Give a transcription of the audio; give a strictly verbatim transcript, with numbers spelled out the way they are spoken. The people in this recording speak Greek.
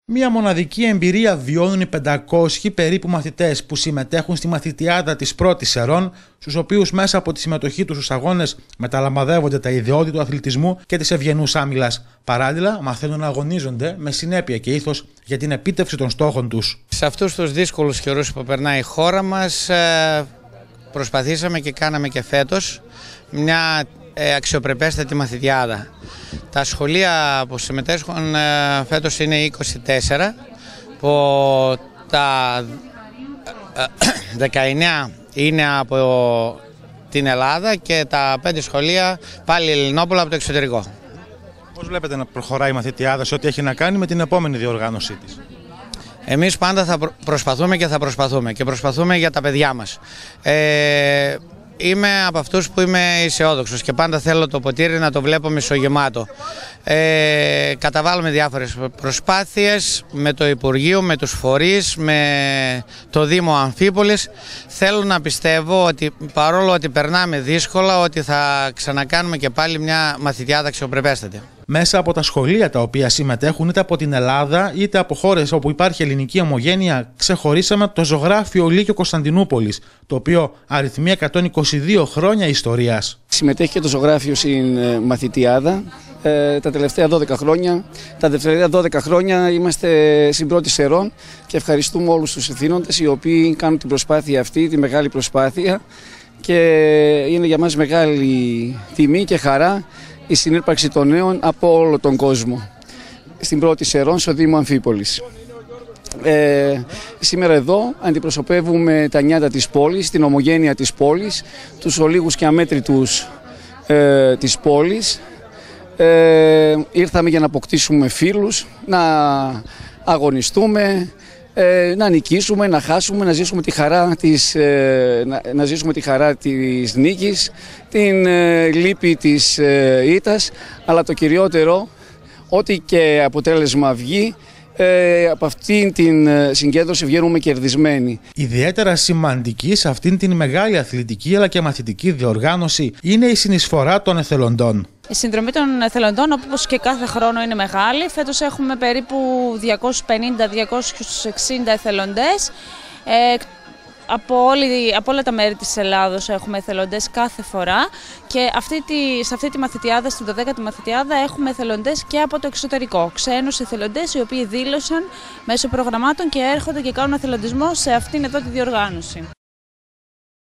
Μία μοναδική εμπειρία βιώνουν οι πεντακόσιοι περίπου μαθητές που συμμετέχουν στη μαθητιάδα της πρώτης Σερών, στους οποίους μέσα από τη συμμετοχή τους στους αγώνες μεταλαμβαδεύονται τα ιδεώδη του αθλητισμού και της ευγενούς άμυλας. Παράλληλα, μαθαίνουν να αγωνίζονται με συνέπεια και ήθος για την επίτευξη των στόχων τους. Σε αυτούς τους δύσκολους καιρούς που περνάει η χώρα μας, προσπαθήσαμε και κάναμε και φέτος μια αξιοπρεπέστατη μαθητιάδα. Τα σχολεία που συμμετέσχουν φέτος είναι είκοσι τέσσερα, που τα δεκαεννέα είναι από την Ελλάδα και τα πέντε σχολεία πάλι Ελληνόπουλα από το εξωτερικό. Πώς βλέπετε να προχωράει η μαθητιάδα σε ό,τι έχει να κάνει με την επόμενη διοργάνωσή της? Εμείς πάντα θα προσπαθούμε και θα προσπαθούμε και προσπαθούμε για τα παιδιά μας. Ε, Είμαι από αυτούς που είμαι αισιόδοξος και πάντα θέλω το ποτήρι να το βλέπω μισογεμάτο. Ε, καταβάλουμε διάφορες προσπάθειες με το Υπουργείο, με τους φορείς, με το Δήμο Αμφίπολης. Θέλω να πιστεύω ότι παρόλο ότι περνάμε δύσκολα, ότι θα ξανακάνουμε και πάλι μια μαθητιάδα αξιοπρεπέστατη. Μέσα από τα σχολεία τα οποία συμμετέχουν είτε από την Ελλάδα είτε από χώρες όπου υπάρχει ελληνική ομογένεια, ξεχωρίσαμε το Ζωγράφιο Λύκειο Κωνσταντινούπολης, το οποίο αριθμεί εκατόν είκοσι δύο χρόνια ιστορίας. Συμμετέχει και το Ζωγράφιο στην μαθητιάδα ε, τα τελευταία δώδεκα χρόνια. Τα τελευταία δώδεκα χρόνια είμαστε στην πρώτη Σερών και ευχαριστούμε όλους τους ευθύνοντες οι οποίοι κάνουν την προσπάθεια αυτή, τη μεγάλη προσπάθεια, και είναι για μας μεγάλη τιμή και χαρά η συνύπαρξη των νέων από όλο τον κόσμο στην πρώτη Σερών στο Δήμο Αμφίπολης. Ε, σήμερα εδώ αντιπροσωπεύουμε τα νιάτα της πόλης, την ομογένεια της πόλης, τους ολίγους και αμέτρητους ε, της πόλης. Ε, ήρθαμε για να αποκτήσουμε φίλους, να αγωνιστούμε, ε, να νικήσουμε, να χάσουμε, να ζήσουμε τη χαρά της, ε, να, να ζήσουμε τη χαρά της νίκης, την ε, λύπη της ε, ήττας, αλλά το κυριότερο, ό,τι και αποτέλεσμα βγει, Ε, από αυτήν την συγκέντρωση βγαίνουμε κερδισμένοι. Ιδιαίτερα σημαντική σε αυτήν την μεγάλη αθλητική αλλά και μαθητική διοργάνωση είναι η συνεισφορά των εθελοντών. Η συνδρομή των εθελοντών, όπως και κάθε χρόνο, είναι μεγάλη. Φέτος έχουμε περίπου διακόσιους πενήντα με διακόσιους εξήντα εθελοντές. Ε, Από, όλη, από όλα τα μέρη της Ελλάδος έχουμε εθελοντές κάθε φορά και αυτή τη, σε αυτή τη μαθητιάδα, στην δωδέκατη μαθητιάδα, έχουμε εθελοντές και από το εξωτερικό. Ξένους εθελοντές οι οποίοι δήλωσαν μέσω προγραμμάτων και έρχονται και κάνουν εθελοντισμό σε αυτήν εδώ τη διοργάνωση.